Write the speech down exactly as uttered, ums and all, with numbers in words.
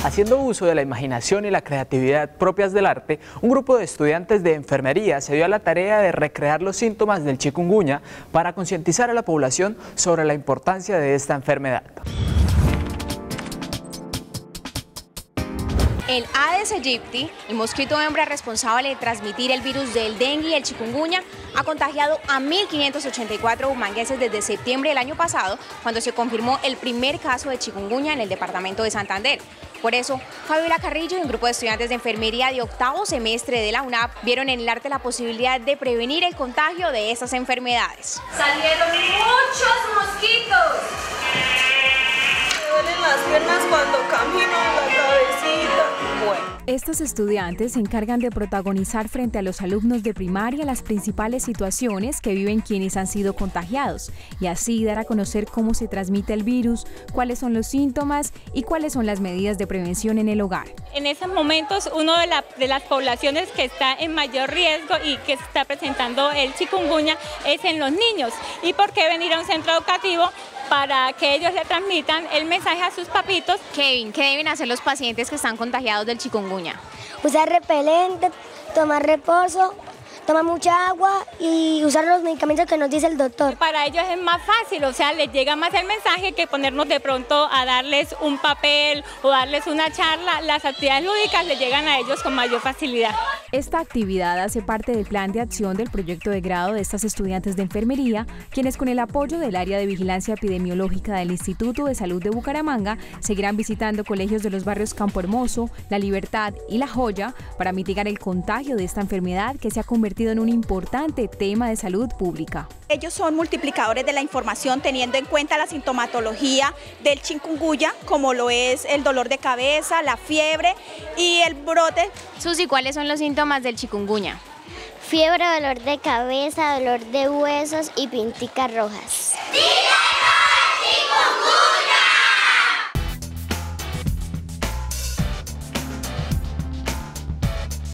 Haciendo uso de la imaginación y la creatividad propias del arte, un grupo de estudiantes de enfermería se dio a la tarea de recrear los síntomas del chikungunya para concientizar a la población sobre la importancia de esta enfermedad. El Aedes aegypti, el mosquito hembra responsable de transmitir el virus del dengue y el chikungunya, ha contagiado a mil quinientos ochenta y cuatro bumangueses desde septiembre del año pasado, cuando se confirmó el primer caso de chikungunya en el departamento de Santander. Por eso, Fabiola Carrillo y un grupo de estudiantes de enfermería de octavo semestre de la UNAP vieron en el arte la posibilidad de prevenir el contagio de estas enfermedades. ¡Salieron muchos mosquitos! Me duelen las piernas cuando camino, la cabecita. Bueno. Estos estudiantes se encargan de protagonizar frente a los alumnos de primaria las principales situaciones que viven quienes han sido contagiados y así dar a conocer cómo se transmite el virus, cuáles son los síntomas y cuáles son las medidas de prevención en el hogar. En esos momentos, una de, la, de las poblaciones que está en mayor riesgo y que está presentando el chikungunya es en los niños. ¿Y por qué venir a un centro educativo? Para que ellos le transmitan el mensaje a sus papitos. Kevin, ¿qué deben hacer los pacientes que están contagiados del chikungunya? Usar repelente, tomar reposo, tomar mucha agua y usar los medicamentos que nos dice el doctor. Para ellos es más fácil, o sea, les llega más el mensaje que ponernos de pronto a darles un papel o darles una charla. Las actividades lúdicas les llegan a ellos con mayor facilidad. Esta actividad hace parte del plan de acción del proyecto de grado de estas estudiantes de enfermería, quienes con el apoyo del área de vigilancia epidemiológica del Instituto de Salud de Bucaramanga seguirán visitando colegios de los barrios Campo Hermoso, La Libertad y La Joya para mitigar el contagio de esta enfermedad que se ha convertido en un importante tema de salud pública. Ellos son multiplicadores de la información teniendo en cuenta la sintomatología del chikungunya, como lo es el dolor de cabeza, la fiebre y el brote. Susi, ¿cuáles son los síntomas del chikungunya? Fiebre, dolor de cabeza, dolor de huesos y pinticas rojas.